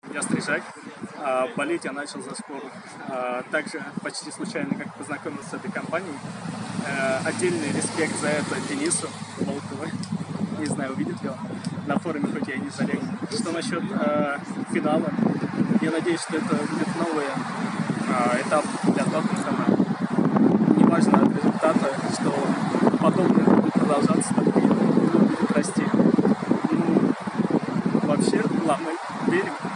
Я стрижак. Болеть я начал за «Скору». Также почти случайно, как познакомился с этой компанией. Отдельный респект за это Денису Волкову. Не знаю, увидит ли он. На форуме хоть я и не залег. Что насчет финала? Я надеюсь, что это будет новый этап для Тоттенхэма. Неважно от результата, что подобное будет продолжаться, так и будет расти. Ну, вообще, главное, верим.